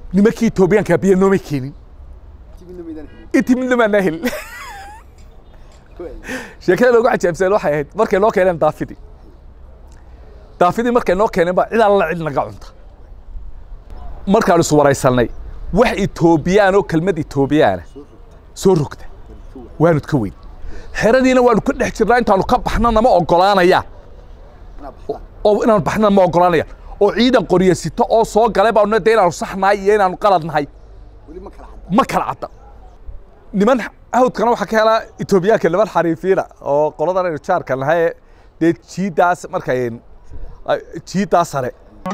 nimankii Itoobiyaanka biyo nooma keenin intii midna ma nahil sheekada lagu cajaabsan waxay ahayd markay loo keeneen daafidi markay noo keeneen ba cid alla cid naga cunta markaan isu waraysanay wax Itoobiyaan oo kelmad Itoobiyaan soo rogta waanu ka weyn xeradiina waanu ka dhex jirnaa intaanu ka baxnana ma ogolaanaya oo inaan baxnana ma ogolaanaya oo ciidan qoriyasito oo soo galay baa inaanu saxnaay iyo inaanu qaladnahay ma kala cadda niman hawdkana waxa ka helaa Itoobiyaanka niman xariifiina oo qoladan ay jaarka lahaye dee jiidaas markay jiidaas sare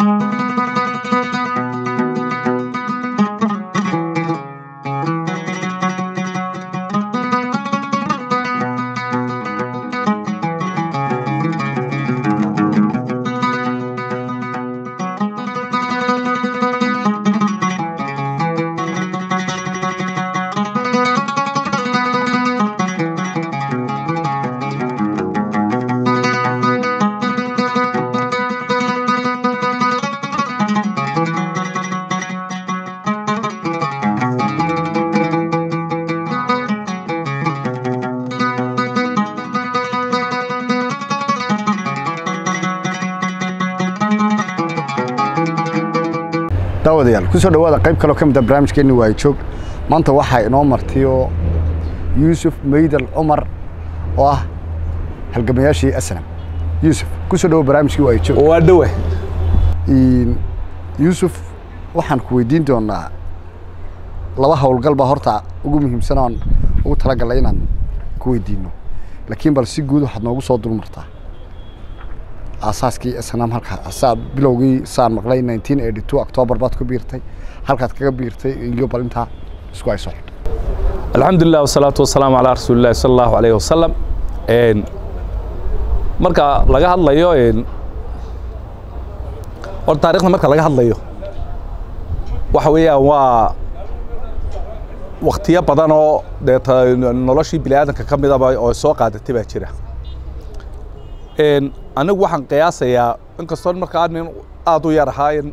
داوديال كسر دوادا قيب كلو كم برنامج كأنه وايتشوب ما أنت واحد نومر تيو يوسف ميدل عمر واه هالجمياشي أسلم يوسف كسر دوا برنامج وايتشوب وادوه يوسف وحن كويدين دونا لواها والقلب هرتا وقومهم سنان وترجع لينا كويدينه لكن بالسجود واحد نوجو صادر مرتا أساسكي أسنام هالك أساب بلوغي صار مقلي 1982 أكتوبر بعد كبيرتي هالك كبيرتي اليوم بالنتها سكواي صح. الحمد لله والصلاة والسلام على رسول الله صلى الله عليه وسلم. مركا لقى الله يو والتاريخنا مركا لقى الله يو وحوية وقتيا بدنو ده نلاشي بلادنا كم ده أو سوق عادة تبع كده. أنا waxaan qiyaasayaa in kastoo markaa nin aad u yar ahayn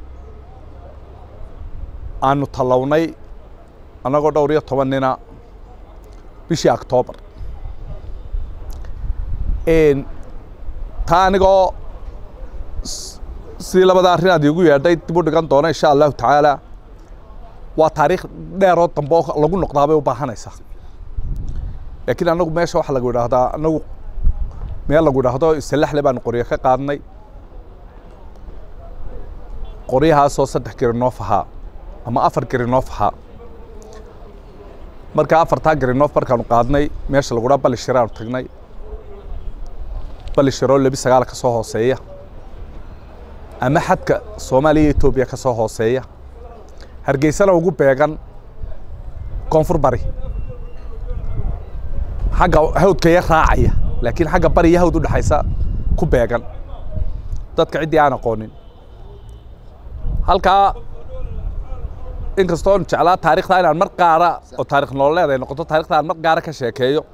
aanu talawnay anagoo dhowr iyo 10 nina bishii October taa anigoo si labada arrin aad igu yeedhay dib u dhigan doona insha Allah taala waa taariikh dheer oo dambe lagu noqdaabay u baahanaysa laakiin anagu meesha waxa lagu yiraahdaa anagu meel lagu dhaahdo islax lebaan qoriyo ka qaadnay qoriyahaas oo 3 kirinoof ahaa ama 4 kirinoof ahaa marka 4 kirinoof markaanu qaadnay meesha lagu dhaabal shiraan tagnay bal shiro labi sagaal ka soo hooseeya ama xadka Soomaaliya iyo Itoobiya ka soo hooseeya Hargeysana ugu beegan koonfur bari xagga hawdka raacaya لكن حاجة بري يهود وده حيسا كوبيجان تذكر عندي أنا قانون هالكا إنك استون شعلا تاريخ ثاني عن مرقارة أو تاريخ نولة ده نقطة تاريخ ثاني مرقارة كشيكيو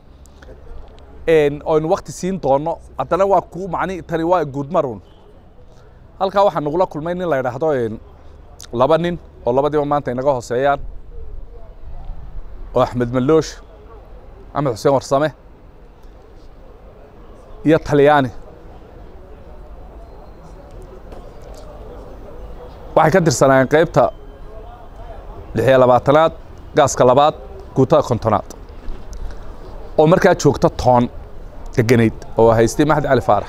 إن وقت سين طانو أتلا واقو معني تري واق جود مرون هالكا واحد نقوله كل ما إني لا يرحضوا إن لبنان أو لبدي ما أنت نجاه حسين وأحمد ملوش أحمد حسين ورسامه يا طلياني waxay ka tirsanayeen qaybta 26aad gaaska labaad guutada kontonaad oo markaa joogta toon deganeed oo haystay Maxamed Cali Faarax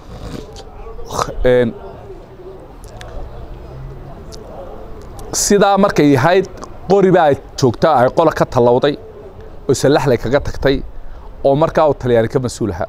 sida markay yahayd qoriba ay joogta ay qol ka talawday oo salaxlay kaga tagtay oo markaa uu talyaani ka masuulaha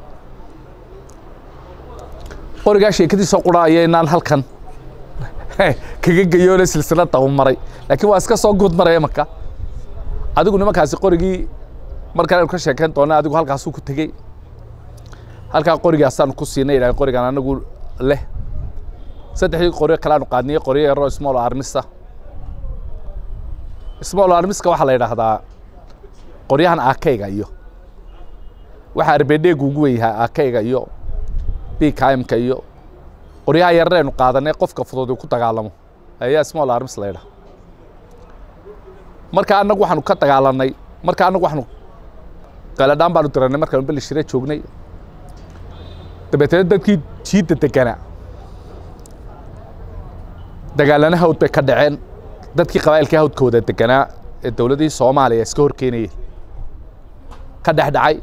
qoriga sheekadiisa quraayay inaan halkan kaga gayoole silsilada uu maray laakiin waa iska soo guud maray marka adigu nimankaasi qorigii markaa ka sheekeen doona adigu halkaas ku tagay halka qorigaasaan ku siinay ilaa qorigan anagu leh saddexdii qori kala aanu qaadnay qori yar oo small armiska waxa la yiraahdaa qoryahan akayga iyo waxa arbedeeg ugu weeyahay akayga iyo BKM-ka iyo qoryaha yarreenu qaadanay qofka fudud ku dagaalamo ayaa small arms la yiraahdo marka anagu waxaanu ka dagaalanay marka anagu waxaanu qaladaan baanu diranay markaanu Balishire joognay dabeetana dadkii jiida deganaa dagaalana hawd bay ka dhaceen dadkii qabaa'ilka hawdkooda deganaa ee dawladii Soomaaliya iska horkeenayay ka dhaxdhacay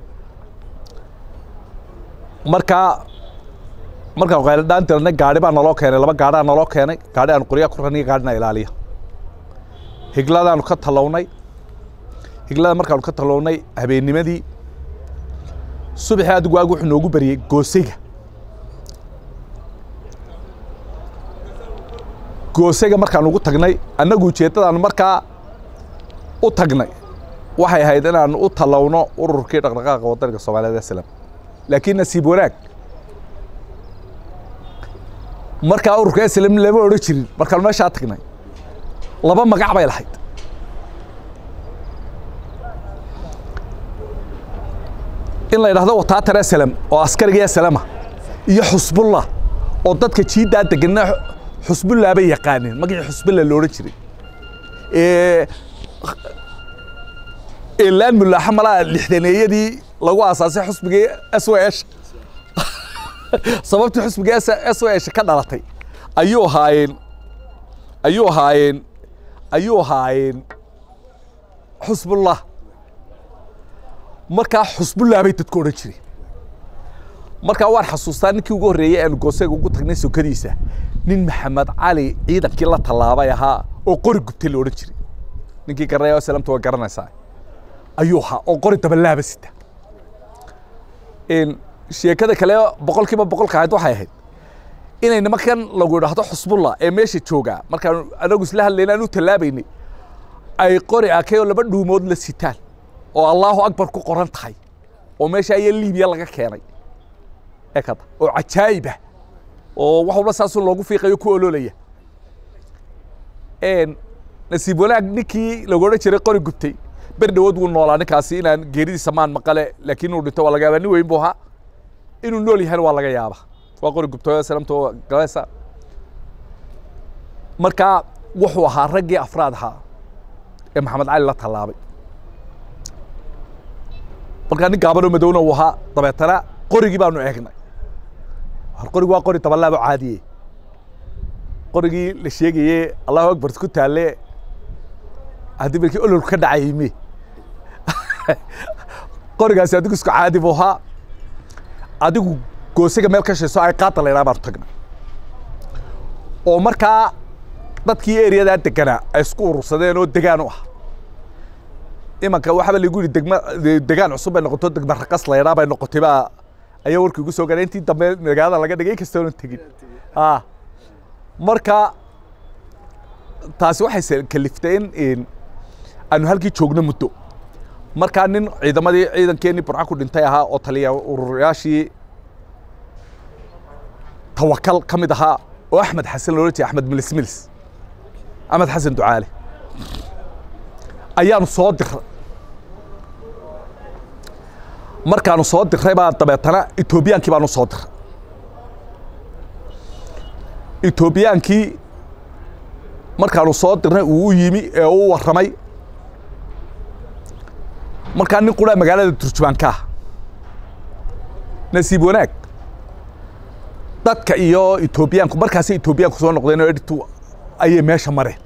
marka qaladaan diranay gaari baa naloo keenay laba gaari naloo keenay gaari aan qoriya ku ranay gaarina ilaaliya higladaan ka talawnay higlada markaan ka talawnay habeennimadii subaxii adigu waagu wuxuu noogu bariyay goosayga markaan ugu tagnay annagu ujeedadaan markaa u tagnay waxay ahayd inaan u talawno ururkii dhaqdhaqaaqa waddanka Soomaaliyeed ee Salaam laakiin nasiib wanaag markaa ururka Salaam lama oran jirin markaan meesha tagnay laba magac bay lahayd in la yiraahdo wataatare Salaam oo askariga Salaama iyo Xusbullah oo dadka jiida deganaa Xusbullah bay yaqaaneen magaca Xusbullah loo oran jiray إعلان ملا حملة لحدانية lagu asaasay xusbiga SOS sababta xusbiga SOS ka dhalatay ayuu haayeen Xusbullah marka Xusbullah bay dadku oran jireen marka waan xasuustaa ninkii ugu horeeyay aan goosayga ugu tagnay sokadiisa nin Maxamed Cali ciidankii la talaabay ahaa oo qori gubtay la oran jiray ninkii gareeyo salaamta waa garanaysaa ayuu oo qori dabalaaba sita in sheekada kale boqolkiiba boqolka ahayd waxay ahayd inay nimankan lagu yiraahdo Xusbullah ee meesha jooga markaan anagu isla hadlaynaa inuu talaabaynay ay qori akayo laba dhuumood la sitaan oo Allahu Akbar ku qoran tahay oo meesha ay Liibiya laga keenay ekada oo cajaayba oo wax walba saas loogu fiiqayo ku ololaya nasiib wanaag ninkii lagu oran jiray qori gubtay berdhawood uu noolaa ninkaasi inaan geeridiisa maan maqale laakiin uu dhinto waa laga yaabaa nin weyn buu ahaa inuu nool yahay waa laga yaabaa waa qori gubtay salaamto galaysa marka wuxuu ahaa raggii afraad ahaa ee Maxamed Cali la talaabay marka nin gaabano madowna uu ahaa dabeetana qorigii baanu eegnay qorigu waa qori dabalaabo caadiye qorigii la sheegayay Allahu Akbar ku taale hadii markii olol ka dhacayme qorigaas adigu isku caadi buu ahaa adigu goosayga meel ka shayso ay qaata leeyahay baan tagnay oo markaa dadkii area deganaa ay isku urursadeen oo degaan u ah imanka waxa lagu yiri degaan cusub ay noqoto degma raqas leeyahay bay noqotay ba ayaa warkii ugu soo gaareen intii dambe magaalada laga dhigay kastoon tagin marka taasi waxay kalifteen in aanu halkii joogno muddo marka nin ciidankeeni burca ku dhintay ahaa oo taliya ururayaashii tawakal kamid ahaa oo Axmed Xasan loo jeeday Axmed Milis Axmed Xasan Ducaale ayaanu soo diray markaanu soo diray baa dabeetana Ethiopiankii baanu soo diray Ethiopiankii markaanu soo dirnay uu yimi ee uu waramay markaan nin qura magaalada Turjubaanka nasiib wanaag dadka iyo Ethiopiaanku markaas Ethiopiaanku soo noqdeen oo editu ayay meesha mareen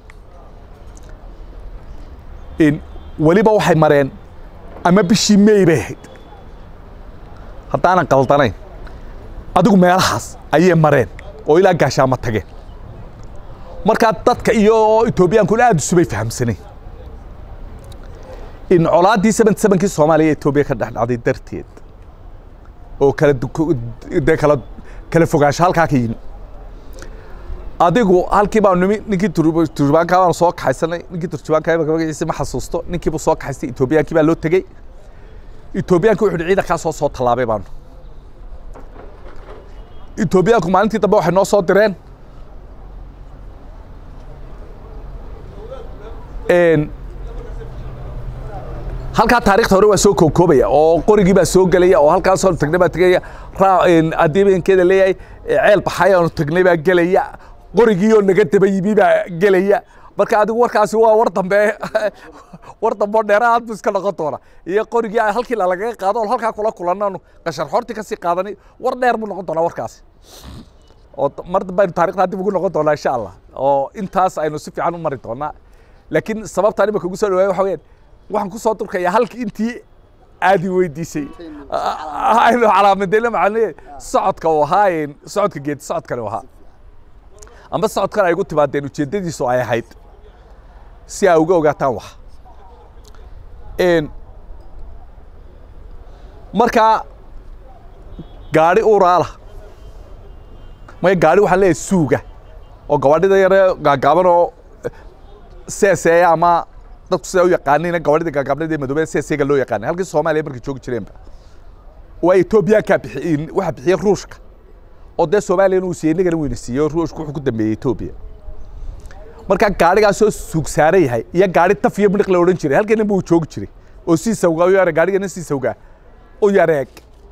in waliba waxay mareen ama bishii May bay ahayd haddaanan qaldanayn adigu meelahaas ayay mareen oo ilaa gaashaama tageen marka dadka iyo Ethiopiaanku aad u subay fahamsanay in colaadii 77kii Soomaaliya Ethiopia ka dhaxdhacday darteed oo kala fogaansho halka ka yimi adigu halkii baa ninkii Turjubaanka baan soo kaxaysanay ninkii Turjubaanka magaciisa ma xasuusto ninkii buu soo kaxaystay Ethiopiankii baa loo tagay Ethiopiaanku wuxuu ciidanka soo talaabay baan Ethiopiaanku maalintii dambe waxay noo soo direen halka taariikhda hore waa soo koobaya oo qorigii baa soo galaya oo halkaas soo tagnay baa tagaya adiibeenkeeda leeyahay ceel baxay oo tagnay baa galaya qorigii oo naga daba yimi baa galaya marka adigu warkaasi waa war dambe dheeraad buu iska noqon doona iyo qorigii halkii lagaga qaado oo halkaa kula kulanano qashar xorti ka sii qaadani war dheer buu noqon doonaa warkaasi oo mar dambe aynu taariikhda dib ugu noqon doonaa insha allah oo intaas aynu si fiican u mari doonaa laakiin sababtaan imika ugu soo dhawaay waxa weeyaan waxaan ku soo durkayaa halkii intii aadi weydiisay aynu calaamadeyna macnaheed socodka uu ahaa socodka geed socodkani uu ahaa ama socodkan ay ugu timaadeen ujeedadiisu ay ahayd si ay uga ogaataan wax markaa gaari uraala maya gaari waxaan leeyahay suuga oo gawaadhida yare gaagaaban oo seeseeya ama dadku sida u yaqaaniina gawaadhida gaagaabneed ee madoobada seeseega loo yaqaanay halkii Soomaaliya markay joogi jireenba waa Ethiopia ka bixiyeen waxa bixiyay Ruushka oo dee Soomaaliya uu siiyay nagana weyna siiyay Ruushku wuxuu ku dambeeyay Ethiopia marka gaarigaas oo suug saaray yahay iyo gaari tafiyo midq la oran jiray halkeen buu joogi jiray oo si sawga u yar gaarigana si sawga oo yareeg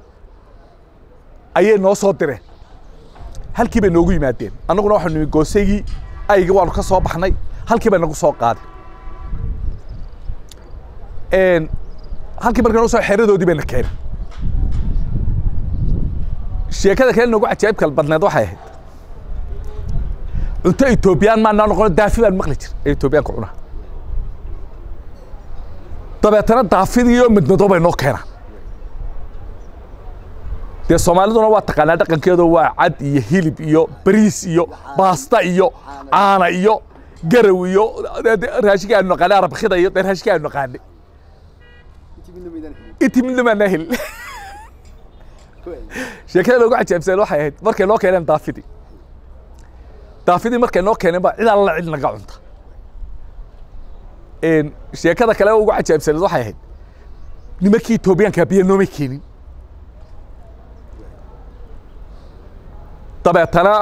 ayay noo soo direen halkii bay noogu yimaadeen annaguna waxaanu nimi goosaygii ayga waanu ka soo baxnay halkii bay nagu soo qaaday halkii markaan soo xeeradoodii bayna keenay sheekada kale nagu cajaa'ib kala badneed waxay ahayd cunto Ethiopian ma noqon daafi baan maqli jir Ethiopian ku cuna dabeetana daafidiyo midnado bay noo keenaan dee Soomaaliduna waa taqaanaa dhaqankeedu waa cad iyo hilib iyo bariis iyo baasta iyo caana iyo garaw iyo raashinka aanu naqaanay arabkhida iyo raashinka aanu naqaanay intii midna ma nahil sheekada lagu cajaabsan waxay ahayd markay noo keeneen daafidii markay noo keeneen ba cid alla cid naga cunta sheekada kale ugu cajaabsan waxay ahayd nimankii Etoobiyaanka biyo nooma keenin dabeetana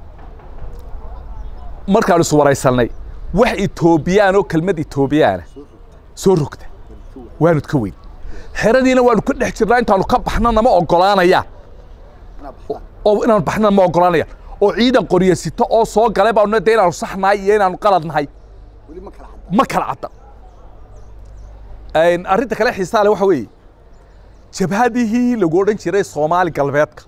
markaan isu waraysanay wax Etoobiyaan oo kelmad Etoobiyaan soo rogta waanu ka weyn xeradiina waanu ka dhex jirnaa intaanu ka baxnana ma ogolaanaya oo inaan baxnana ma ogolaanaya oo ciidan qoriyasito oo soo galay baa inaan inaanu saxnaay iyo inaanu qaladnahay ma kala cadda arrinta kale xiisaale waxa weeye jabhadihii lagu odhan jiray Soomaali galbeedka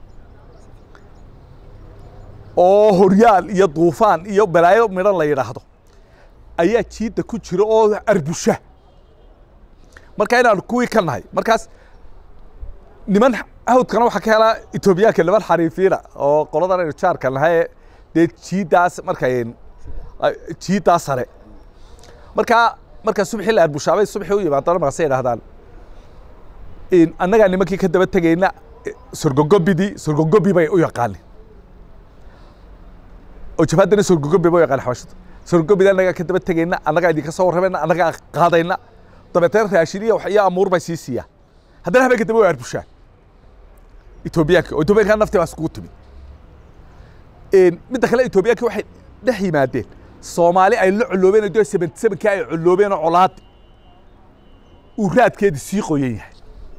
oo horyaal iyo duufaan iyo balaayo midhan la yiraahdo ayaa jiida ku jira oo arbusha marka inaan kuwii ka nahay markaas niman hawdkana waxa ka hela Etoobiyaanka niman xariifiina oo qoladan ay jaarka nahay dee jiidaas jiidaas sare marka subaxii la arbushaabay subaxii u yimaadana ma say yiraahdaan annaga nimankii ka daba tagayna surgogobi bay u yaqaan oo jabhadana surgogobi bay u yaqaan xawashada surgogobida annaga ka daba tagayna annaga idin ka soo warramayna annaga qaadayna dabeetana raashiniya wax iyo amuur bay siisiya haddana habeenka daba way arbushaan Etoobiyaanka naftii baa iskugu timid midda kale Etoobiyaanka waxay dhex yimaadeen Soomaali ay la coloobeen oo 77 ay coloobeen oo colaad uu raadkeedii sii qoyan yahay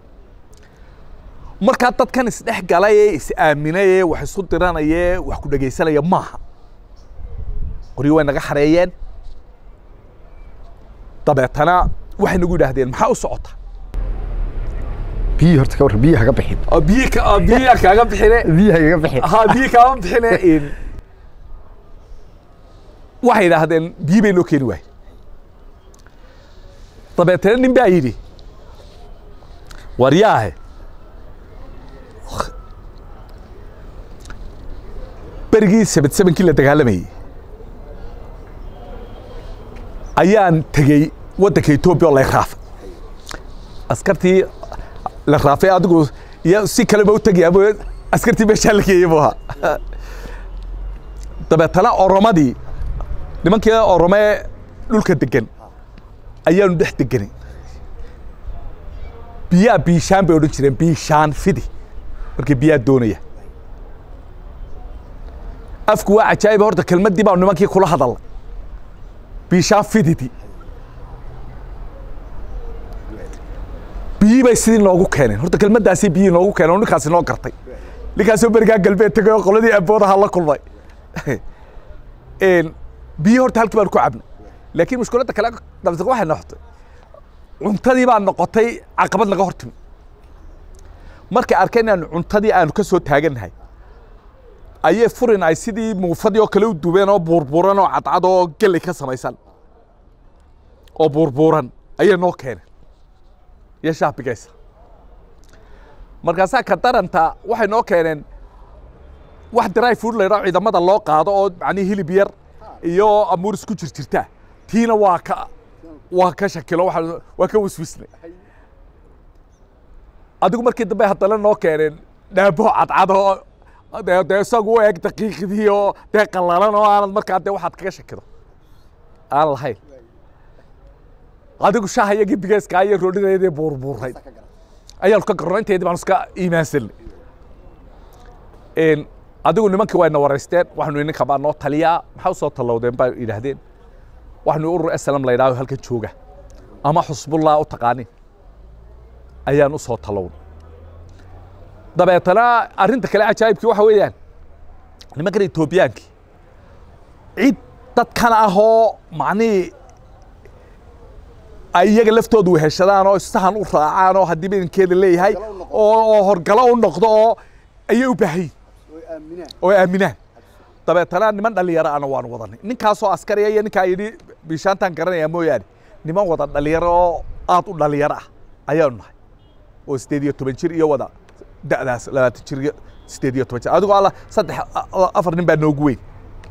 marka dadkan is dhex galay is aaminay wax isku diranayay wax ku dhageysanaya maaha qori way naga xareeyeen dabeetana waxay nagu yiraahdeen maxaa u socota biyo horta ka war biyo haga bixin biyo kaaga bixine biyo kaaga bixine waxay yiraahdeen biyo bay noo keeni waay dabeetana nin baa yidhi waryaahe berigii 77 la dagaalamayay ayaan tagay waddanka Ethiopia oo la raafay askartii la raafay adigu iyo si kale ba u tagay askartii meesha la geeyay buu ahaa dabeetana Oromadii nimankii Oromee dhulka degan ayaanu dhex deganay biyaa biishaan bay odhan jireen biishaan fidi markii biyaa doonaya afku waa cajaa'ib horta kelmaddii baa nimankii kula hadalay biishaan fididi biyi bay sidii noogu keeneen horta kelmaddaasi biyi noogu keeneen oo ninkaasi noo gartay ninkaasoo berigaa galbeed tagay oo qoladii aboodaha la kulmay biyo horta halkii baan ku cabnay laakiin mushkiladda kale dabta waxay noqotay cuntadii baan noqotay caqabad laga hortimi markay arkeen in cuntadii aanu ka soo taaganahay ayay furin ay sidii muufadii oo kale u dubeen oo buurbuuran oo cadcad oo galay ka samaysan oo buurbuuran ayay noo keeneen iyo shaabigaysa markaasaa ka daranta waxay noo keeneen wax dry food la yiraahdo ciidamada loo qaado oo macni hilib yar iyo amuur isku jirta tiina waa ka shakilo waa ka waswisnay adigu markii dambe hadana noo keeneen dhaabo cadcad oo de isagu u eg daqiiqdii oo dee qallalan oo aanad markaa dee waxaad kaga shakido aan lahayn adigu shaaha iyo gibigeeska iyo roodhideedii buurbuuray ayaanu ka garno inteedii baan iska iimaansanay adigu nimankii wayna waraysteen waxaanu ninka baa noo taliyaa maxaa u soo talowdeen baa yidhaahdeen waxaanu urur aslam la yidhahdo halkan jooga ama xusbullah u taqaanin ayaan u soo talownay dabeetana arrinta kale cajaa'ibkii waxa weeyaan nimankan Etoobiyaankii cid dadkan ah oo macnii ay iyaga laftoodu weheshadaan oo sahan u raacaan oo haddii badankeeda leeyahay oo horgalo u noqdo oo ayay u baahan oo aaminaan dabeetana niman dhalinyaro ana waan wadanay ninkaasoo askariya iyo ninkaa yidhi bishaantaan garanaya mooyaane niman wada dhalinyaro oo aad u dhalinyaro ah ayaanu nahay oo 18 jir iyo wada da'daas 20 jir 18 jir adigoo alla 3-4 nin baa noogu weyn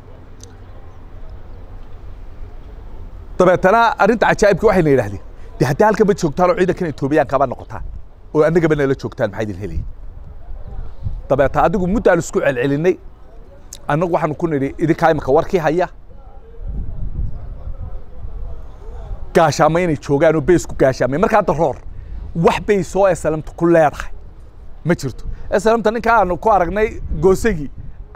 dabeetana arrinta cajaa'ibkii waxayna yidhaahdeen dee haddii halkan ma joogtaan oo ciidankan Etoobiyaanka ba noqotaan oo annagaba nala joogtaan maxay idin helayeen dabeeta adigu muddaan isku celcelinay annagu waxaanu ku nidhi idinkaa imika warkii haya gaashaama inay joogaan oo beysku gaashaamay markaa daroor wax beys oo aslamta ku leedahay ma jirto aslamta ninka aanu ku aragnay goosagii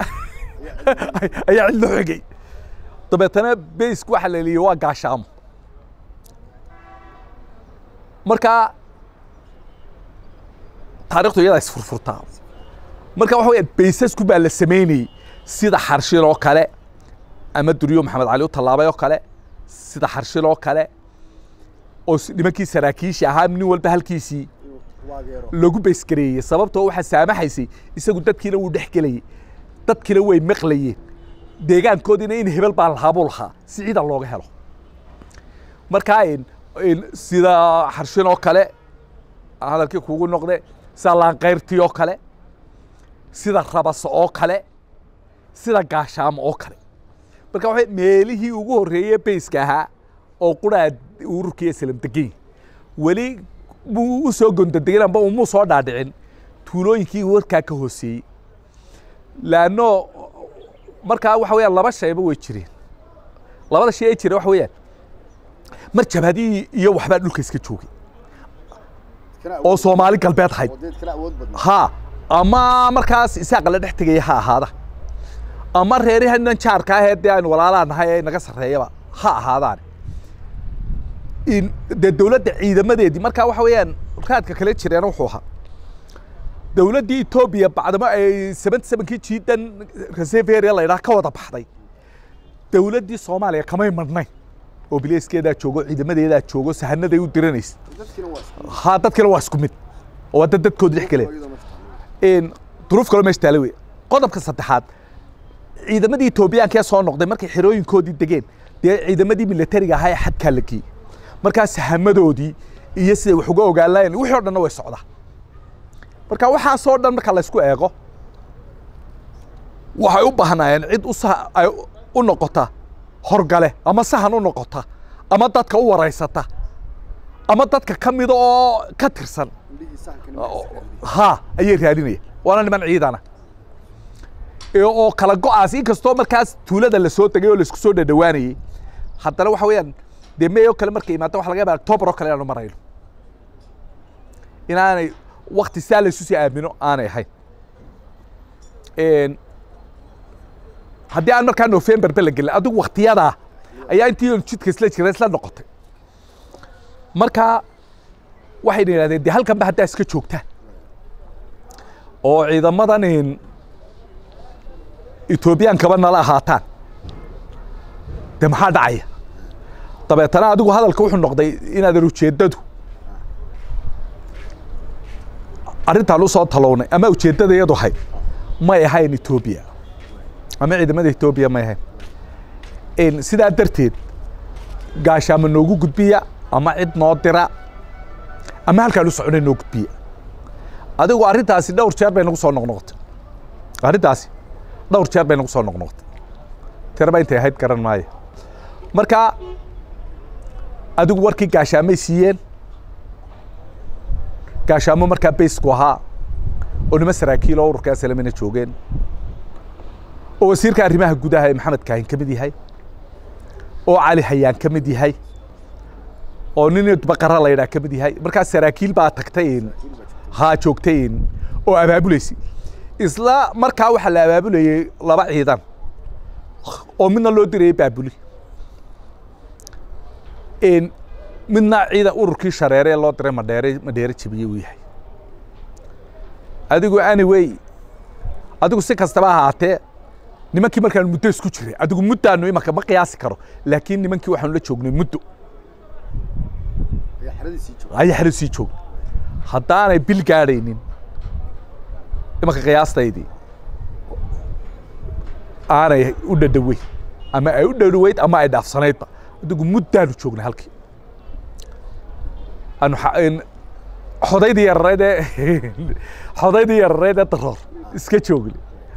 ayaa cid loo xigay dabeetana beysku waxa la leeyahay waa gaashaamo markaa taariikhdu iyada isfurfurtaa marka waxa weeyaan beysasku baa la sameynayay sida xarshil oo kale ama duriyo maxamed cali u tallaabay oo kale sida xarshil oo kale oo nimankii saraakiisha ahaa nin walba halkiisii lagu beysgareeyay sababtoo waxa saamaxaysay isagu dadkiina wuu dhex gelayay dadkiina way maqlayeen deegaankoodina in hebel baa lahaabuu lahaa si ciidan looga helo markaa sida xarshin oo kale hadalkii kuugu noqde sida laanqayrtii oo kale sida rabaso oo kale sida gaashaamo oo kale marka waxay meelihii ugu horreeyay beyska ahaa oo quraad ururkii islam degay wali buu soo gondadegay amba uu soo dhaadhicin tuulooyinkii warkaa ka hooseeyay laano markaa waxa weeyaan laba shayba way jireen labada shay ay jireen waxa weeyaan mar jabhadii iyo waxbaa dhulka iska joogay oo Soomaali galbeed ahayd ha ama markaas isaaq la dhex tagay ha ahaada ama reerahan jaarka ah ee aan walaalaanahay ay naga sareeyaba ha ahaadaan in dawladda ciidamadeedii markaa waxa weeyaan raadka kale jireen wuxuu ahaa dawladdii Itoobiya bacdama ay 77kii jiidan reserve area la yiraahdo ka wada baxday dawladdii Soomaaliya kamay marnay oo bileyskeeda joogo ciidamadeeda joogo sahanaday u diranays ha dadkina waa isku mid oo dadkood dhex galay duruuf kale meesha taale wey qodobka saddexaad ciidamadii Itoobiyaanka soo noqday markay xirooyinkoodii degeen dee ciidamadii militariga ahaa ee xadka la geeyay markaas sahamadoodii iyo sida wax uga ogaanayeen wixii oo dhan way socdaa marka waxa soo dhan marka la isku eego waxay u baahnayeen cid u noqota horgale ama sahan u noqota ama dadka u wareysata ama dadka kamid oo ka tirsan ha ayay raadinayeen waana niman ciidana oo kala go'aas inkastoo markaas tuulada la soo tagay oo la isku soo dhadhawaanayay haddana waxa weeyaan deemeeyo kale markay imaado waxa laga yaabaa October oo kale aanu marayno inaanay waqti saal isu sii aamino aanay ahayn haddii aan markaa November bal galay adigu waqtiyada ayaa intii jidka isla noqotay marka waxay yiraahdeen de halkan ba hadda iska joogtaan oo ciidamadan Ethiopian kaba nala ahaataan de maxaa dhacaya dabeetana adigu hadalka wuxuu noqday inaad ujeedadu arrintaan u soo talownay ama ujeedada iyadu ahayd may ahayn Ethiopia ama ciidamada Ethiopia may ahayn sidaa darteed gaashaamo noogu gudbiya ama cid noo dira ama halkaan u soconay noo gudbiya adigu arrintaasi dhowr jeer bay nagu soo noqnoqotay arrintaasi dhowr jeer bay nagu soo noqnoqotay tiraba intay ahayd garan maayo marka adigu warkii gaashaamay siiyeen gaashaamo markaa baysku ahaa oo nima saraakiil oo ururka Aslamina joogeen oo wasiirka arrimaha gudaha ee Maxamed Kaahin ka mid yahay oo Cali Hayaan ka mid yahay oo nin Baqara la yiraahdo ka mid yahay markaa saraakiil baa tagtay ha joogtay oo abaabulaysi isla markaa waxa la abaabulayay laba ciidan oo midna loo diray baabuli midna ciidan ururkii shareere loo diray madheere jibiyay uu yahay adigu anyway adigu si kastaba ahaatee nimankii markaan muddo isku jiray adigu muddaanu imaka ma qiyaasi karo laakiin nimankii waxaanu la joognay muddo ay xaradii joog haddaanay bil gaadhaynin imaka qiyaastaydii aanay u dhadhaway ama ay u dhadhaweyd ama ay dhaafsanaydba adigu muddaanu joognay halkii أنا حضيدي الريدة حضيدي الريدة ترور إسكتشوغلي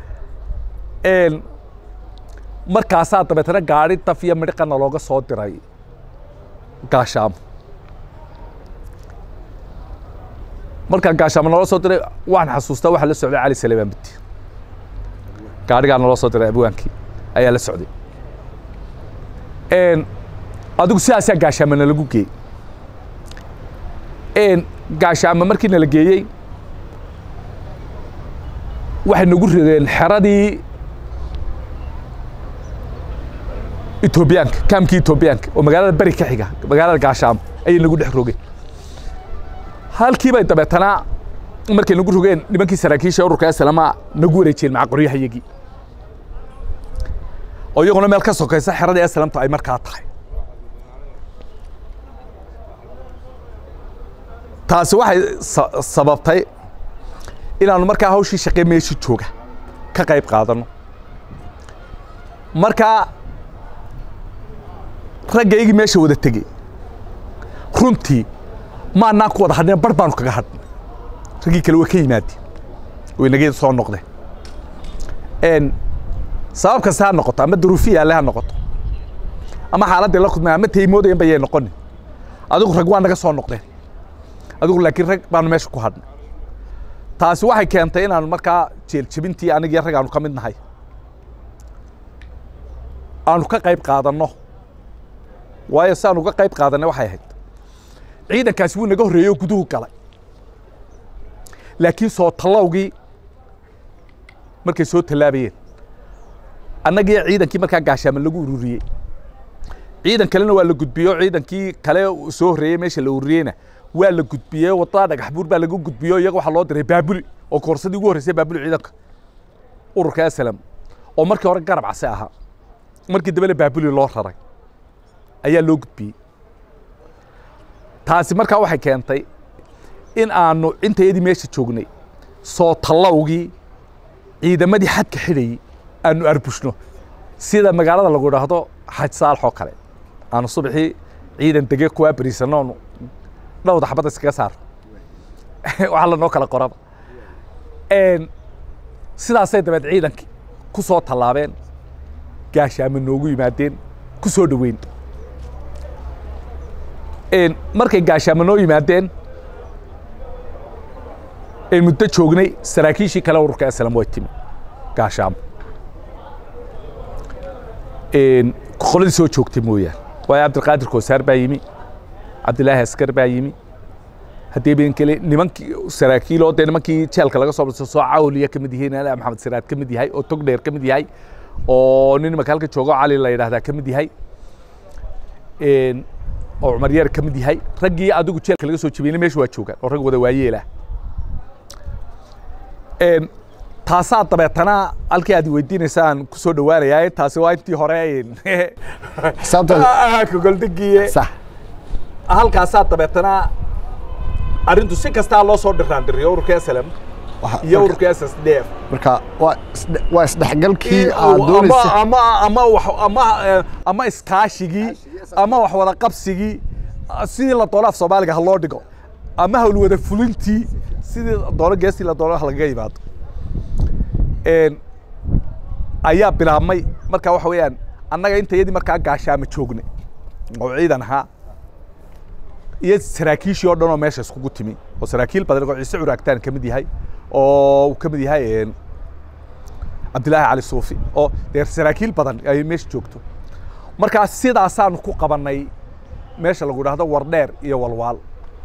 مركزات بترى قاري تفيا مريكا نلوغا صوت راي قاشام مركز قاشام نلوغا صوت راي وان حسوستا وحا لسعودي علي سليمان بتي قاري قانا نلوغا صوت راي أبوانكي أيا لسعودي أدوك سياسة قاشام نلوغوكي gaashaamo markii la geeyay waxay nagu rideen xaradii Ethiopianka kaamkii Ethiopianka oo magaalada bari ka xiga magaalada gaashaamo ay nagu dhex rogeen halkii bay dabeetana markii nagu rogeen nimankii saraakiisha ururka Islaama nagu wareejiyeen macqoriyahayagii oo iyaguna meel ka sokaysa xaradii Islaamta ay markaa tahay taasi waxay sababtay inaanu markaa hawshii shaqo meeshii jooga ka qayb qaadano markaa raggaygii meesha wada tegey runtii maanaa ku wada hadheen bar baanu kaga hadhnay raggii kale waa ka yimaadeen oo inagii soo noqdeen sabab kasta ha noqoto ama duruufiya alle ha noqoto ama xaaladii la kulmay ama taymoodeen bayay noqonin adigu rag waa naga soo noqdeen adigu laakiin rag baanu meesha ku hadhnay taasi waxay keentay inaanu markaa jeeljabintii aniga rag aanu ka mid nahay aanu ka qayb qaadanno waayo si aanu uga qayb qaadanay waxay ahayd ciidankaasi wuu naga horreeyey oo guduhu galay laakiin soo tallowgii markay soo tallaabayeen annagii ciidankii markaa gaashaamo lagu ururiyey ciidan kalena waa la gudbiyo ciidankii kale soo horreeyey meesha la ururiyeyna waa la gudbiyey wadada dhagax buur baa lagu gudbiyo iyaga waxa loo diray baabuli oo koorsadii ugu horeysay baabuli ciidanka ururka Aslam oo markii hore garab case ahaa markii dambe baabuli loo raray ayaa loo gudbiyey taasi markaa waxay keentay in aanu intayadii meesha joognay soo tallowgii ciidamadii xadka xidhayay aanu arbushno sida magaalada lagu yiraahdo Xaj Saalax oo kale aanu subaxii ciidan degay kuwa bariisanoonu dhawda xabad iskaga saar waxa la noo kala qoraba sidaasay dabeed ciidankii ku soo tallaabeen gaashaamo noogu yimaadeen ku soo dhaweyn markay gaashaamo noo yimaadeen muddo joognay saraakiishii kale ururka Aslam way timi gaashaamo qoladii soo joogtay mooyaan waa Cabdiqaadir Koosaar baa yimi Cabdilaahi Askar baa yimi haddii been kale nimankii saraakiil oo nimankii jeelka laga soo baxay soo caawliya ka mid yihiin Ala Maxamed Siraad ka mid yahay oo tog dheer ka mid yahay oo nin makaalka joogo Cali la yiraahdaa ka mid yahay oo Umar Yar ka mid yahay raggii adigu jeelka laga soo jibiyay meesha waa joogan oo rag wada waayeela taasaa dabeetana halkii aad weydiinaysaan ku soo dhawaanayaa taasi waa intii hore gogoldhigiye sax halkaasaa dabeetana arrintu si kastaa loo soo dhiraandhiriyo ururka SLM iyo ururka SSDF marka waa isdhexgalkii aad doonaysa ama iskaashigii ama wax wada qabsigii sidii la doono af Soomaaliga ha loo dhigo ama hawl wada fulintii sidii doono geestii la doono laga yimaado ayaa bilaabmay marka waxa weeyaan annaga intayadii markaa gaashaama joognay oo ciidan ahaa iyo saraakiishii oo dhan oo meesha iskugu timi oo saraakiil badan oo Ciise Curaagtaan ka mid yahay oo ka mid yahay Cabdilaahi Cali Suufi oo deer saraakiil badan ay meesha joogto marka sidaasaan ku qabanay meesha lagu dhaahdo Wardheer iyo Walwaal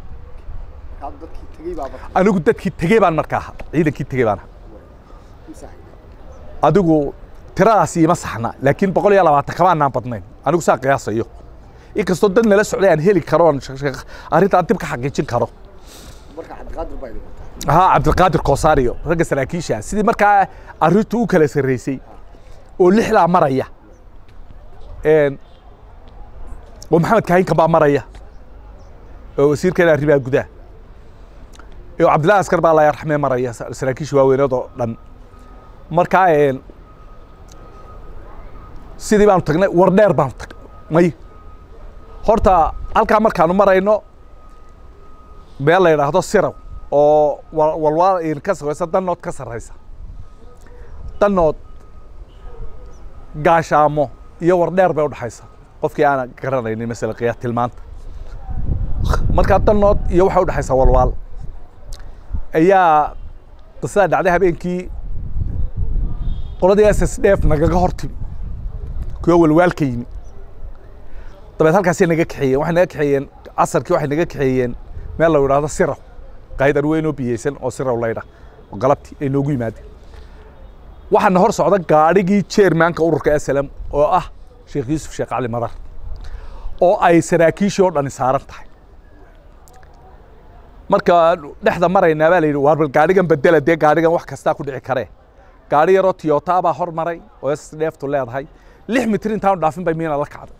anigu dadkii tagay baan markaa ciidankii tagay baan adigu tiradaasi ima saxna laakiin 120 kamaanaan badnayn anigu saa qiyaasayo inkastoo dad nala socday aan heli karo arrinta dib ka xaqiijin karo marka Cabdiqaadir baa Cabdiqaadir Koosaariyo ragga saraakiisha sidii markaa arrintu u kala sareysay oo lixla maraya oo Maxamed Kaahin ka baa maraya oo wasiirkeena arrimaha gudaha iyo Cabdilaahi Askar baa la yarxamay maraya saraakiisha waaweynado dhan marka sidii baan tagnay Wardheer baan tagnay horta halka markaanu marayno meel la yiraahdo Siraw oo Walwaal in ka sareysa Danood ka sareysa Danood gaashaamo iyo Wardheer bay u dhaxaysa qofkii aan garanaynin mesela qiyaas tilmaanta marka Danood iyo waxa u dhaxaysa Walwaal ayaa qisada dhacday habeenkii qoladii SSDF nagaga hortimi kuwa Walwaal ka yimi dabeed halkaas ay naga kaxeeyeen waxay naga kaxeeyeen casarkii waxay naga kaxeeyeen meel la yiraahdo Siraw qaydar weyn oo biyeysan oo Siraw leeyda oo galabtii ay noogu yimaadeen waxaan hor socda gaadhigii chairmanka ururka SLM oo ah Sheekh Yuusuf Sheekh Cali Madar oo ay saraakiishii oo dhan saaran tahay marka dhexda maraynaa baa la yiri war bal gaadhigan bedela de gaadhigan wax kasta ku dhici kare gaadhi yar oo Toyota baa hormaray oo SSDF tu leedahay 6 mitir intaan dhaafin bay miina la kacday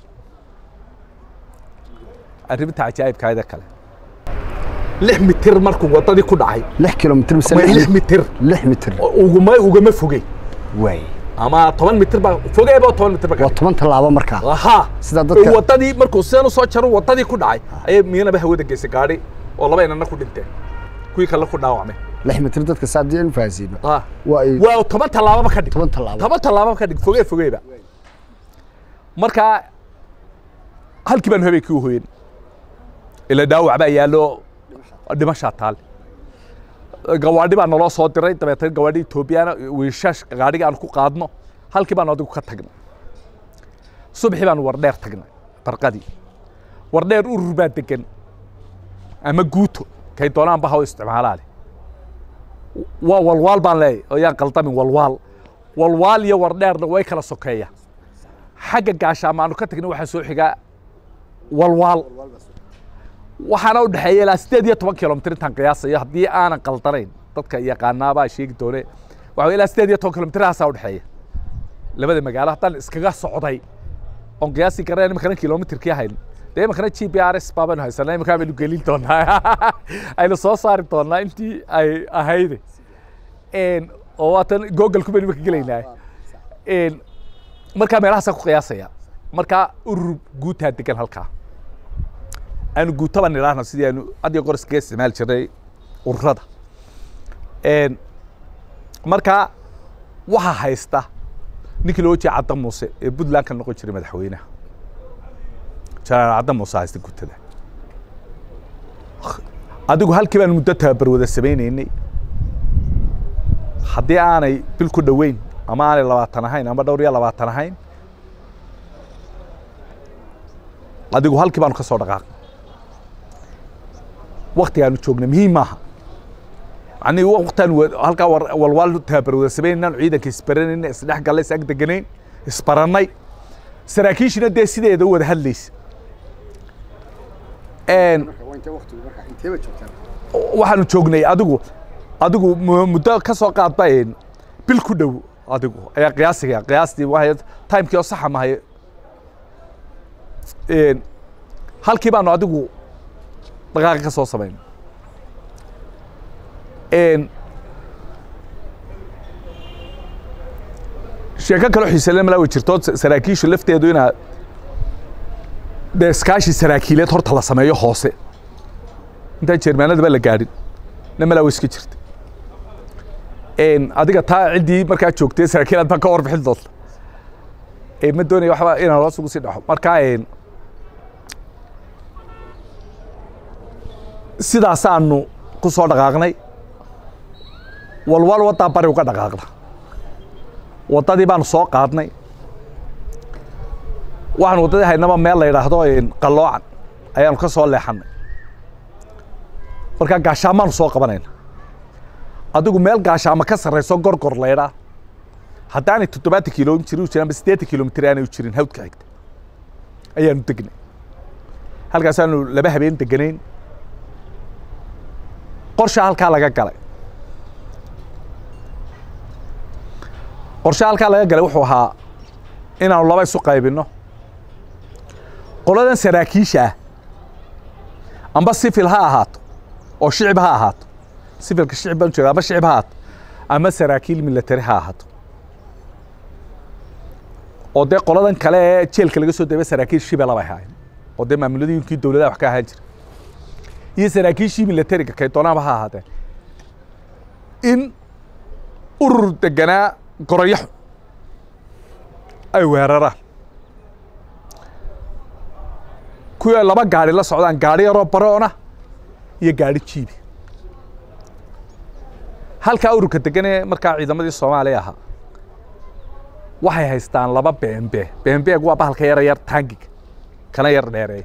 arrinta ajaa'ibkaayda kale 6 mitir markuu wadadii ku dhacay 6 kilomitir mise 6 mitir 6 mitir uguma fogay way ama 10 mitir ba fogay ba 10 mitir ba waa 10 talaabo markaa aha sida dadka wadadii markuu soo soo jaro wadadii ku dhacay ay miina hawada geysay gaadhi oo laba inana ku dhinteen kuwii kale ku dhaawacmay 6 mitir dadka saadeen faasiino waa 10 talaabo ka dhig 10 talaabo ka dhig fogayba marka halkii baan habeenkii u hooyin ila daawac baa yaalo dhimasha taal gawaadhi baa naloo soo diray dabeetana gawaadhi Ethiopiana wiishash gaadhiga aan ku qaadno halkii baan adigu ka tagnay subaxii baan Wardheer tagnay barqadii Wardheer urur baa degan ama guuto kay doonaan baha isticmaalaale waa Walwaal baan leeyahay oo yaan qaldamin Walwaal iyo Wardheerna way kala sokeeyaan xagga gaashaamo aanu ka tagnay waxa soo xiga Walwaal waxaana u dhaxeeyay ilaa 18 kilomitir intaan qiyaasayo haddii aanan qaldanayn dadka yaqaanaa baa sheegi doonay waxa ilaa 18 kilomitir aasa u dhaxeeya labada magaalo haddaan iskaga socday on qiyaasi kareen markaan kilomitirkii ahayn deema kana GPS baaban haysanay markaan aynu gelin doonaa aynu soo saari doonaa intii ay ahayd oo waatan Google ku bani ka galeynaa marka meelahaas ku qiyaasaya marka urur guuta degan halka أنا قلت طبعا نراهنا سيدي أنه أدي قرص كيس مال شري ورده مركا وها هيستا نيكلوتي عدم موسى بدلان كان نقول شري مدحوينه كان عدم موسى هيست قلت ده أديكو هالكي بان مدتها برودة السبعين إني حدي أنا بالكل دوين أما أنا لبعتناهين أما دوري لبعتناهين أديكو هالكي بان كسر دقائق وقت يعني شغلنا مهم معها يعني وقتاً هالك والوالد تابرو سبينا عيدا كيسبرين إسلاح قال لي سأقد جنين إسبراني سراكيش ندي سيدة يدور هالليس waxaanu joognay adigu muddo ka soo qaadbeen bil ku dhow adigu ayaa qiyaastii waxay timekii oo sax ma hay halkii baanu adigu dhaqaaqa ka soo sameeyay sheeko kale xiiso leh malawi jirto saraakiishu lafteedu ina iskaashi saraakiileed horta la sameeyo hoose inta Jermanada ba la gaadhin malawi iska jirta adiga taa cidii markaa joogtay saraakiilad baan ka warbixin doonta ma doonay waxba inaan hoos ugu sii dhaxo markaa sidaas aanu ku soo dhaqaaqnay walwal wada bari uga dhaqaaqna wadadii baan soo qaadnay waxaan wadadii haynaba meel la yiraahdo qaloocan ayaan ka soo leexanay markaa gaashaamaan soo qabanayna adigu meel gaashaama ka sareyso gorgor leeydha haddaanay 70 kilomitir u jiraan 80 kilomitir aanay u jirin hawdka xigta ayaanu degnay halkaasaanu laba habeen deganayn qorshe halkaa laga galay wuxuu ahaa inaanu laba isu qaybinno qoladan saraakiisha amba sifil ha ahaato oo shicib ha ahaato sifilka shicib baan joogaa ama shicib ha ahaato ama saraakiil military ha ahaato oo dee qoladan kale ee jeelka laga soo deebay saraakiil shibela bay ahaayeen oo dee maamuladooyinkii dowladaha wax ka ahaan jira iyo saraakiishii militariga kay doonaaba ha ahaatee in urur deganaa gorayaxu ay weeraraan kuwa laba gaari la socdaan gaari yaroo baroona iyo gaari jiibi halkaa ururka deganee markaa ciidamadii Soomaaliya ahaa waxay haystaan laba BMP waa bahalka yar taangiga kana yar dheereey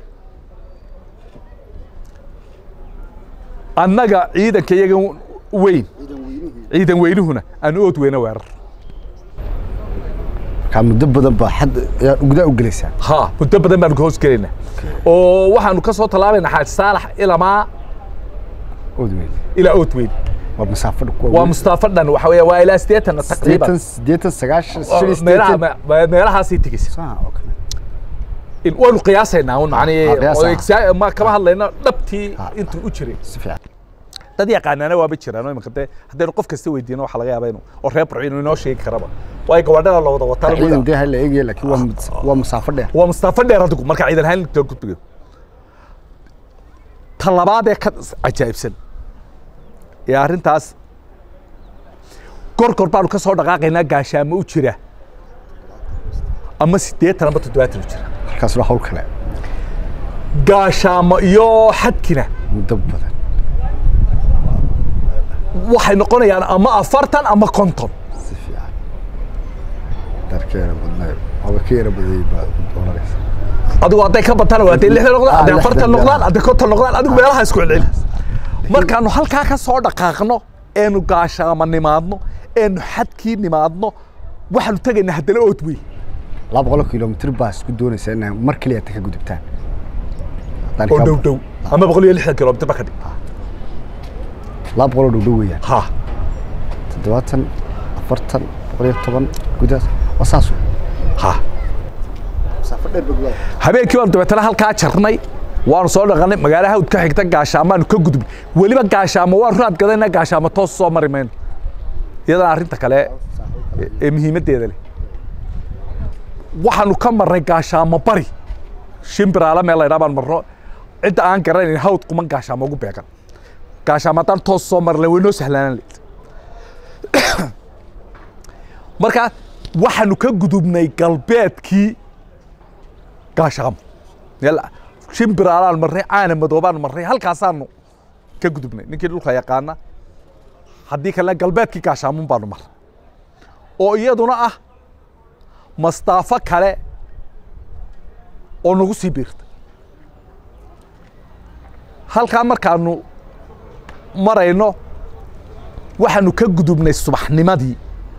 annaga ciidanka iyaga weyn ciidan weynuhuna aan ood weyna weerar ka muddo badan ba xad gudaha u galaysaa ha muddo badan baan ka hoos galayna oo waxaanu ka soo talaabayna Xaaj Saalax ilaa ood weyn ومصطفى دن وحوي وإلى ستيتنا تقريبا ستيتن سجاش ميرها سيتكس إن أول قياس هنا يعني ما كمان هلا نبتي أنت أشري تدي قانا أنا وابتشر أنا مكتة هذا القف كستوي دينا وحلاقيها بينه ورهب رعينه يناشي كربا واي قوادنا الله وضع وطار ده هلا يجي لك هو مصطفى ده ومصطفى ده ردكم مركع عيد الهين تقول تقول طلبات كت عجائب سن يا أرنتاس كور بارو كسر دقائقنا قاشة موجرة أما ستة أنا بتدوات الوجرة كسر حول كلام قاشة ما يو حد كنا مدبر waxay noqonayaan ama afartan ama konton si fiican darkeena badnaa oo keena baday baa doonaysa adigu haday ka bataan waa 60 noqdaan haday afartan noqdaan haday konton noqdaan adigu meelaha isku celcel markaanu halkaa ka soo dhaqaaqno eenu gaashaama nimaadno eenu xadkii nimaadno waxaanu tagaynaa haddana oodwey 200 kilomitir baa isku doonaysa inay mar kaliya ka gudubtaan oo dhow ama 160 kilomitir ba ka dhig لا بقولوا دوية ها تدواتن أفرتن بقولي طبعا قداس وصاصو ها سافرنا بقولي هبين كيوان دواتنا هالكاتشرني وان صار غني مجالها وتكحكتك قاشامان كجدب ولي بقى قاشام وارناد كذا قاشام توص صامر من يلا عرفتك على مهمة يدلي وحنو كم مرة قاشام بري شمبر على ما يلا يرابان مرة أنت أنكرني هاوت كمان قاشام وجو بيكان gaashaamataan toos soo marlay way noo sahlanaan leed marka waxaanu ka gudubnay galbeedkii gaashaam yalla shimbiraalaan marray caana madoobaan marray halkaasaanu ka gudubnay ninkii dhulka yaqaana haddii kale galbeedkii gaashaamun baanu marray oo iyaduna ah mastaafo kale oo nagu sii biirtay halkaa markaanu marayno waxaanu ka gudubnay subaxnimadii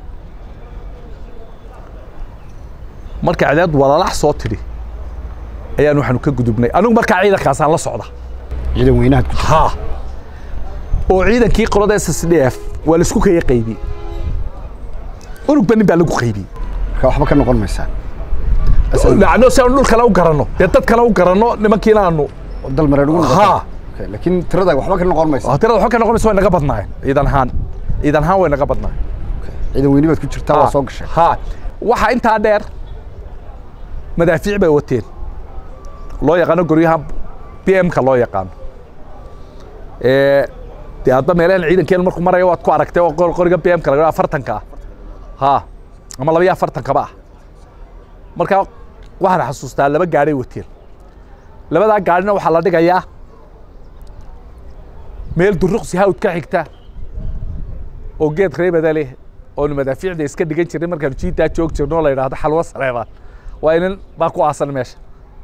marka ciidad walalax soo tiri ayaan waxaanu ka gudubnay anigu marka ciidankaas aan la socda ciidan weynaad ku ha oo ciidankii qolada SSDF waa la isku kaya qaybiyay unug banin baa lagu qaybiyey marka waxba ka noqon maysaan lacno si aan dhulkana u garanno dee dadkana u garanno nimankiina aanu dal mareer ugu ha laakiin tirada waxba ka noqon maysa tirada waxba ka noqon maysa way naga badnaayeen ciidan ahaan way naga badnaayeen ciidan weyni baad ku jirtaa waa soo gashay ha waxa intaa dheer madaafiic bay wateen loo yaqaano guryaha PM-ka loo yaqaano dee hadba meelahan ciidankeena markuu marayo waad ku aragtay oo qoriga PM-ka laga 40-ka ha ama 42-kaba marka waxaan xasuustaa laba gaari wateen labadaa gaarina waxaa la dhigayaa meel duruqsi hawd ka xigta oo geed reebada leh oo madaafiicda iska dhigan jiray markaan jiitaa joog jirno la yiraahdo xalwa sareebaan waa inan baa ku aasan meesha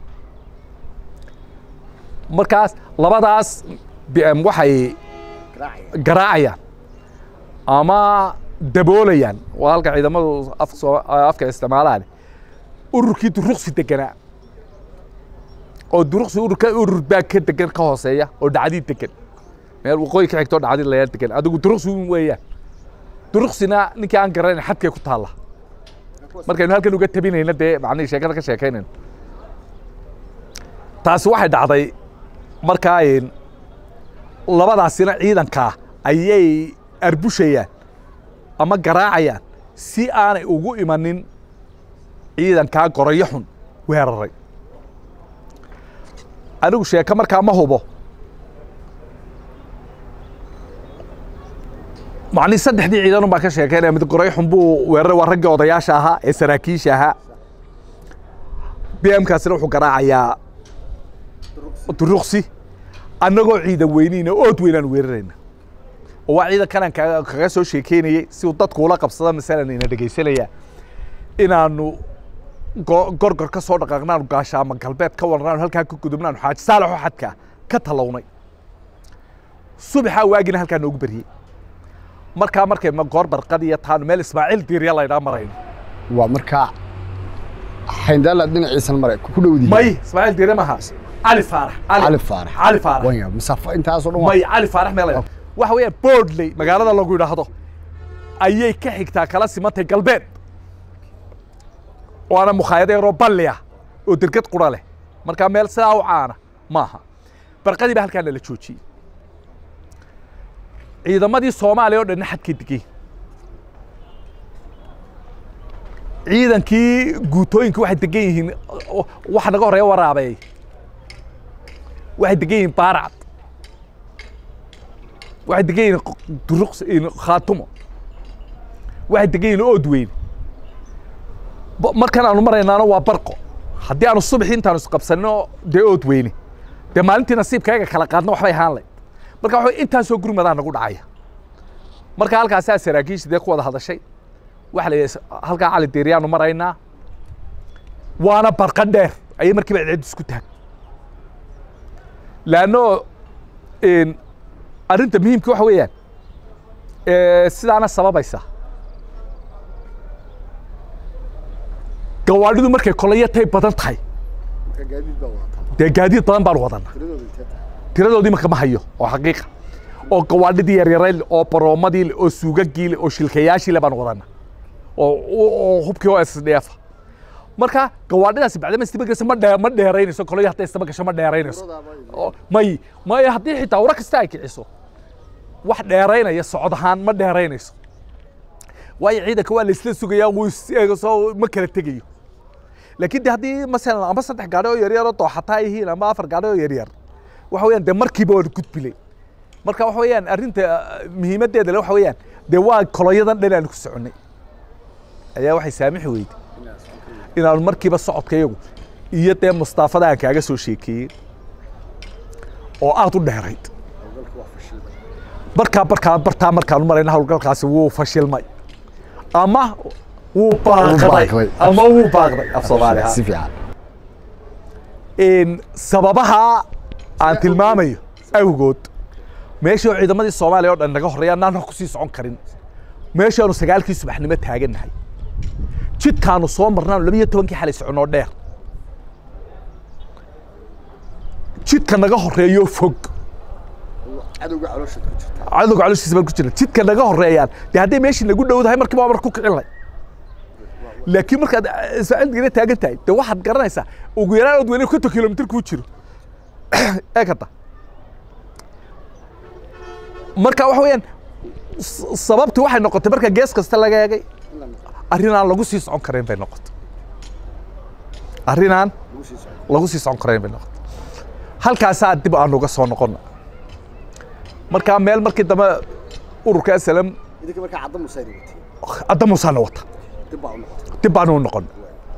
markaas labadaas BM waxay garaacayaan ama daboolayaan waa halka ciidamadu afka isticmaalaan ururkii duruqsi deganaa oo duruqsi urur baa ka degan ka hooseeya oo dhacdi degan meel waqooyi ka xigto dhacdi la yaal degan adigu duruqsi weeyaan duruqsina ninkii aan garanay xadkay ku taala markaynu halkan uga tabinayna dee macnii sheekada ka sheekaynayno taasi waxay dhacday markaa labadaasina ciidanka ayay arbushayaan ama garaacayaan si aanay ugu imanin ciidankaa gorayo xun weeraray anigu sheeko markaa ma hubo macnii saddexdii ciidan baa ka sheekeynaya mid gorayo xun buu weeraray waa raggii odayaasha ahaa ee saraakiisha ahaa BM-kaasina wuxuu garaacayaa duruqsi annagoo ciidan weyniina ood weynaan weerarayna oo waa ciidankanaan kaga soo sheekeynayay si uu dadku ula qabsada masalan ina dhegaysanaya inaanu gorgor ka soo dhaqaaqnaanu gaashaama galbeed ka warnaanu halkaa ka gudubnaanu xaaji saalaxo xadka ka talawnay subaxaa waagina halkaa noogu beriyey markay goor barqad iyo taanu meel Ismaaciil Diirya la yidhaa marayno waa markaa xayndaala dhinaciisan maray ku dhowdiin may Ismaaciil Diirya maaha علي فارح وين مسافة أنت أصلاً ماي علي فارح ماله وحوي بوردلي مقالة الله يقول هذا أيه كحكتا كلا سمته قلبين وأنا مخايدة روباليا ودركت قراله مركا ميل ساعة وعانا ماها برقدي بهالكان اللي تشوشي إذا ما دي صومالي ودنا حد كدكي إذا كي قوتوين كي واحد دقيهن واحد نقول ريا ورابي واحد دقيقين بارعد واحد دقيقين درقس خاتمه واحد دقيقين أودوين ما كان أنا مرة أنا وابرقه حدي أنا الصبح أنت أنا سقبسنا ده أودويني ده ما أنت نصيب كذا خلقاتنا وحبي هانلي مركا أنت سو جرو ماذا نقول عاية مركا هالك أساس راكيش ده قوة هذا الشيء واحد هالك على الديريان ومرة هنا وأنا برقدر أي مركب عيد سكوتها لأنه أنت مهم كوا حويان سيدا أنا السبب يسا قوارد مركي كلية تاي بدن تاي ده جديد بدن بالوطن ترى دي مكان محيو أو حقيقة أو قوارد دي يريل أو بروما دي أو سوق جيل أو شلكياشي لبان وطن أو هوب كيو SDF marka gawaadhidaas bacdama istibagaysa ma dheeraynayso kolay hatta istabagasho ma dheeraynayso may haddii xitaa wara kasta ay kiciso wax dheeraynaya socod ahaan ma dheeraynayso waayo ciidanka waa la isla sugayaa wuu soo ma kala tegayo laakiin haddii masalan ama 3 gaadhi oo yar yar oo dooxataa yihiin ama 4 gaadhi oo yar yar waxa weeyaan de markiiba waa gudbilay marka waxa weeyaan arrinta muhiimadeeda waxa weeyaan de waa koloyadan dhanaan ku soconay ayaa waxay saamixi weyday inaan markiiba socodkayagu iyo dee Mustaafada aan kaaga soo sheekeeyay oo aad u dheerayd markaan marayna hawlgalkaasi wuu fashilmay ama wuu baaqday af Soomaaliya si fiican sababaha aan tilmaamayo awgood meeshii ciidamadii Soomaaliya oo dhan naga horeeyaan aan ku sii socon karin meeshaanu 9kii subaxnimo taaganahay jidkaanu soo marnaan 12kii xalay soconoo dheer jidka naga horeeyo fog cadowga calooshiisa baan ku jirta jidka naga horeeyaan de haddii meeshii nagu dhowdahay markiiba amar ku kicin lay laakiin markaad Ismaaciil Geele taagan tahay de waxaad garanaysaa ugu yaraan weli 50 kilomitir ku jiro eegata marka waxa weeyaan sababtu waxay noqotay marka gees kasta laga eegay arrinaan lagu sii socon kareen bay noqotay arrinaan lagu sii socon kareen bay noqotay halkaasaa dib aan uga soo noqon marka meel markii dambe ururka aslam idinka marka cadda musaana wata dib baan u noqon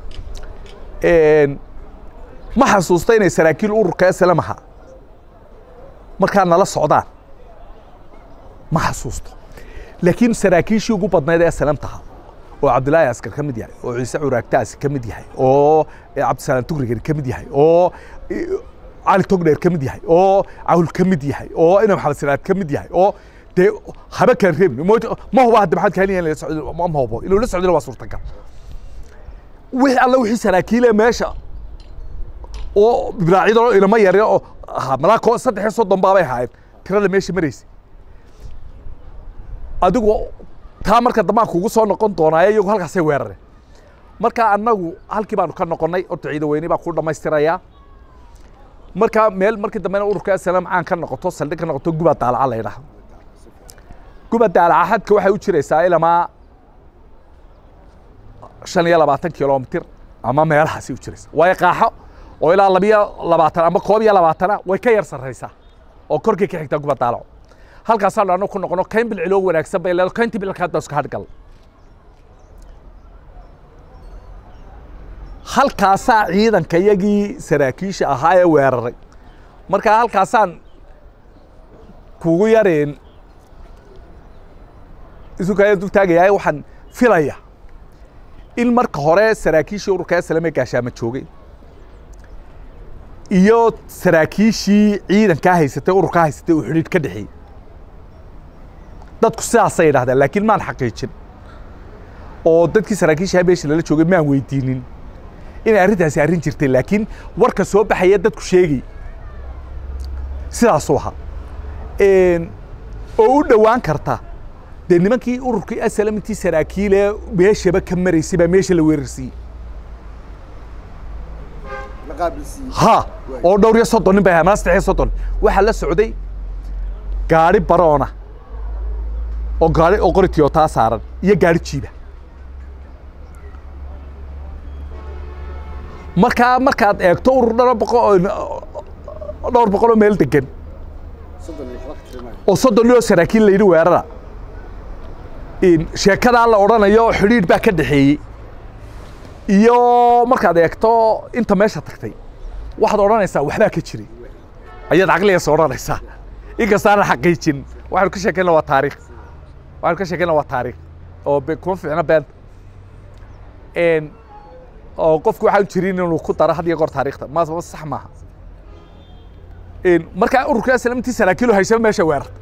ma xasuusta inay saraakiil ururka aslam ahaa markaa nala socdaan ما حسوسته لكن سراكيشي ugu badnayd ee salaamtaha oo Cabdullaahi Askar kamid yahay oo Ciise Curaagtaas kamid yahay oo Cabdisalaam Tugrigeer kamid yahay oo Ali Togdheer kamid yahay oo Cawl kamid yahay oo Ina Maxamed Salaad kamid yahay oo de haba kan reebni ma huwa hadda maxad kaliya la socdo ma hubo inuu la socdo waa suurtagal wixii alla wixii saraakiil meesha oo Ibraacido ilama yar oo malaako 330 baabay haayeen tirada meesha mareysay adigu taa marka dambaan kugu soo noqon doonaa iyagu halkaas ay weerareen marka anagu halkii baanu ka noqonay oo ciidan weyni baa ku dhameystiraya marka meel markii dambeena ururka salaam aan ka noqoto saldhig ka noqoto guba daalaca la yiraahdo guba daalaca xadka waxay u jireysaa ilaa 25 kilomitir ama meelahaas u jireysaa way qaaxo oo ilaa 22 ama 21 way ka yar sareysaa oo korkii ka xigta guba daalaco halkaas aan ku noqono kayn bil cilo wanaagsan bay leedahay kayntii bil ka dadka hadgal halkaas ciidanka yagii saraakiisha ahaa ee weeraray marka halkaasaan kugu yareen isu kale dul taagayay waxaan filaya in marka hore saraakiisha ururka Salaam ee gaashaama joogay iyo saraakiishii ciidanka haysatay ururka haysatay oo xiriir ka dhaxay dadku sidaas ay yiraahdaan laakiin maan xaqiijin oo dadkii saraakiisha beesha la joogay maan weydiinin in arrintaasi arrin jirtay laakiin warka soo baxaya dadku sheegay sidaas waxa oo u dhawaan karta de nimankii ururkii Salaam intii saraakiil ee beeshaba ka mareysay ba meesha la weerarsay la qaabilsi ha oo dhowr iyo 30 nin bay ahaa 30 waxa la socday gaari baroona oo gaari oo qortiyo taa saaran iyo gaari jiiba markaad eegto urur dhowr boqol meel degan oo 30 saraakiil la yiri weerara in sheekada la oranayo xiriir baa ka dhaxeeyay iyo markaad eegto inta meesha tagtay waxaad oranaysaa waxba ka jiray ayaad aqliga soo oranaysaa inkastana xaqiijin waxaan ka sheekeynaa waa taariikh waxaan ka sheekeynaa waa taariikh oo kuma fiicna been oo qofku waxaan jirin inuu ku daro had iyo goor taariikhda ma sax maaha marka ururka Salaam intii saraakiil haysan meesha weerarta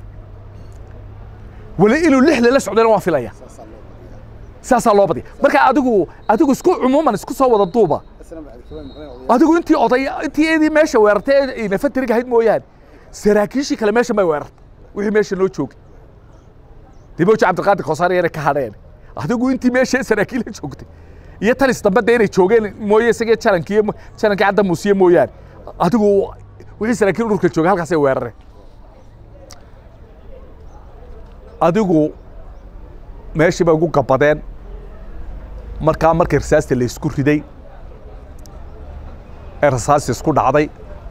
wala inuu lix la socdana waa filaya saasa loo badiyo marka adigu isku umuuman isku soo wada duuba adigu intii oday intii meesha weerartay ina fatriga hayd mooyaan saraakiishi kale meesha ma weerarta wixii meesha loo joogay dibooji Cabdiqaadir Qosaari ee ka hadheen adigu intii meesha saraakiil joogtay iyo talis dambe inay joogeen mooyee isaga challenge cadda muusiye mooyaan adigu wixii saraakiil ururka joogay halkaas ay weerareen adigu meeshii bay ugu gabadeen markii rasaasta la isku riday rasaas isku dhacday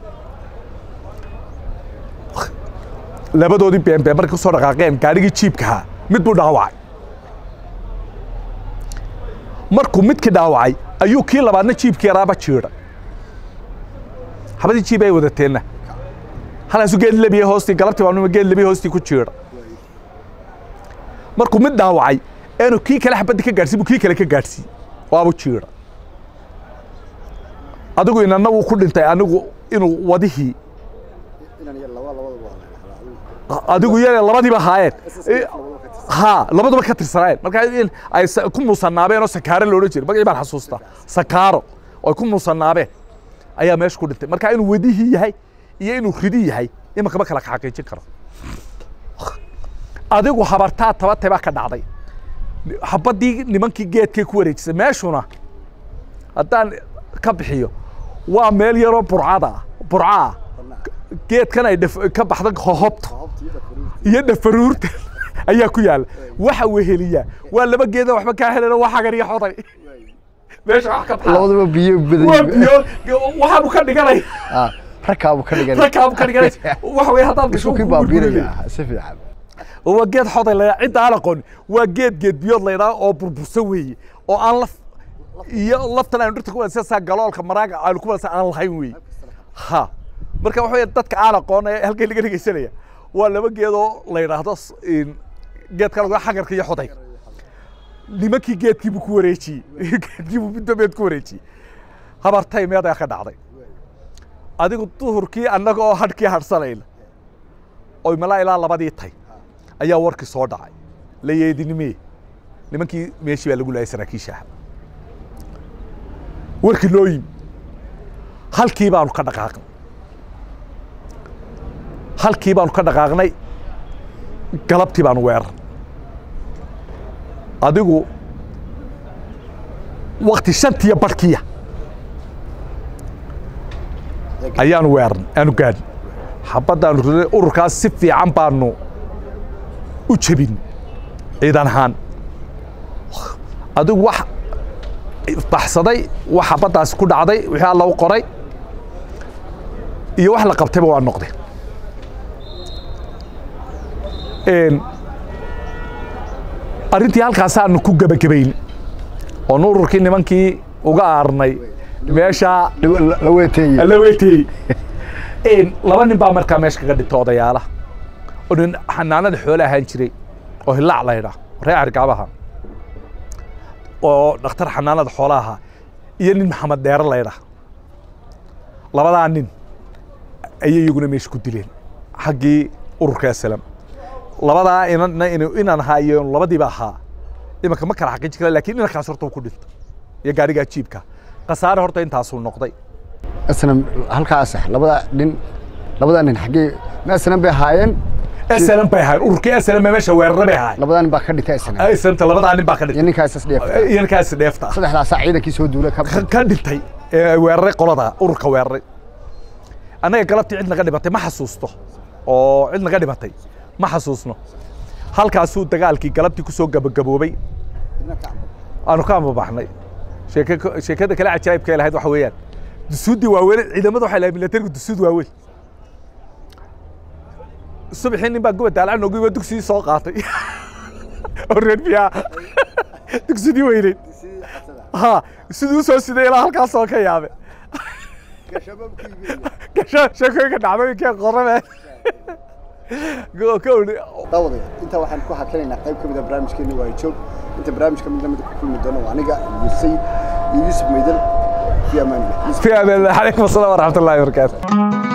labadoodii beenbeen markii soo dhaqaaqeen gaarigii jiibka mid buu dhaawacay markuu midkii dhaawacay ayuu kii labaadna jiibkii yaraaba jiiray habadii jiib ay wadateena halkaasuu geed labiye hoostii galabtii baa geed labiye hoostii ku jiiray markuu mid dhaawacay inuu kii kale xabadii ka gaarsiiyo kii kale ka gaarsiiyo waaba jiiray adigu inana uu ku dhintay anigu inuu wadihii adigu yare labadiiba haayeen ha labaduba ka tirsanayeen marka ay ku muusanaabeen oo sakaaro loo jiray magacii baan xasuusta sakaaro oo ku muusanaabeen ayaa meesha ku dhintay marka inuu wadihii yahay iyo inuu ridi yahay imaka ma kala xaqiijin karo adigu habartaa tabatay baa ka dhacday xabadii nimankii geedkay ku wareejisay meeshuna haddaan ka bixiyo waa meel yaroo burcaa geedkan ay ka baxda hohobta iyo dhafaruurta ayaa ku yaala waxa weheliya waa laba geeda waxba ka helana waxa xagar iyo xoday meesha wax ka baxay labadaba biyo badan waxaanu ka dhiganay rakaabu ka dhiganay waxa way hadal gasho ku baabiiraya si fiican oo geed xoday la cid aan aqoon waa geed biyood leeyahay oo burbursan weeye oo aan laf iyo laftan aan dhirta ku wada galoolka maraaga aan ku wada aan lahayn weeye ha marka waxa way dadka aan aqoon halkay laga dhigaysanaya waa laba geed oo la yiraahdo geedka lagu xagarka iyo xoday nimankii geedkii ku wareejiyay geedkii midbaad ku wareejiyay habartay meeday ka dhacday adigu duhurkii annaga oo hadkii harsanayna oo malaa ilaa labadii tay ayaa warkii soo dhacay la yeedinimee nimankii meeshii baa lagu laayay saraakiisha warkii loo yimi halkii baanu ka dhaqaaqnay galabtii baanu weerar adigu waqti 5 barkiya ayaanu weeran aanu gaadhin xabaddaanu ururkaas si fiican baanu u jabin ciidan ahaan adigu wax baxsaday wax xabaddaas ku dhacday wixii alla u qoray iyo wax la qabtayba waa noqday arrintii halkaasaanu ku gabagabayn oo ururkii nimankii uga aarnay meesha la weetay laba nin baa markaa meesha kaga dhintay odayaala oo nin xanaanada xoolaha ahaan jiray oo hilaac la yidhaa reer argaabaha oo dhakhtar xanaanada xoolaha iyo nin maxamed dheere la yidhaa labadaa nin ayay iyaguna meesha ku dileen xaggii ururka aslam labadaa inaan haayo labadiiba ahaa imanka ma kala xaqiijin kara laakiin inankaas horta ku dhinta iyo gaariga jiibka qasaare horta intaasuu noqday aslam halkaas labada nin xaggee ma aslam bay haayeen aslam bay haayeen ururkii aslam meesha weerarada bay haayeen labada nin baa ka dhintay aslam labadaa nin baa ka dhintay ninkaas dheefta saddexdaas ciidankii soo duulay ka dhintay weeraray qolada ururka weeraray anaga galabtii cid naga dhimatay ma xasuusto oo cid naga dhimatay ma xasuusno halkaasuu dagaalkii galabtii ku soo gabagaboobay aanu ka ambabaxnay sheekada kale cajaa'ibka lahayd waxa weeyaan dusuudii waaweyn ciidamadu waxay lahayd militarigu dusuud waaweyn subaxii nin baa gobol daalcan noogu yimid dugsigii soo qaatay oo reer biyaa dugsidii weyneyd ha siduu soo siday ilaa halkaas oo ka yaabe sheekooyinka dhacdooyinkee qorame dawada inta waxaan ku hakanaynaa qayb ka mid ah barnaamijkeena waa joog inta barnaamijka mid lamid ku kulmi doono aniga Yusuf Meydal fi amaan Allah. Alaykum asalaam wa rahmatullahi wa barakatuh.